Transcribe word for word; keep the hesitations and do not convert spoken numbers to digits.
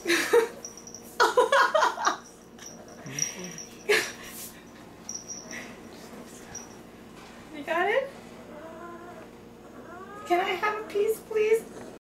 You got it? Can I have a piece, please?